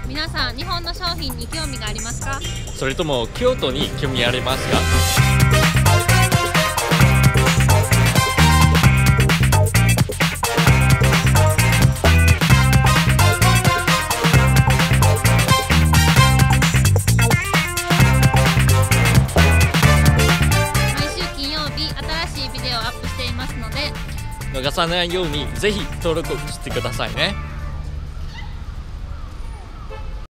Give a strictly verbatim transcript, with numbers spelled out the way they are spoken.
皆さん、日本の商品に興味がありますか？ それとも京都に興味ありますか？ 毎週金曜日、新しいビデオをアップしていますので、 逃さないようにぜひ登録してくださいね。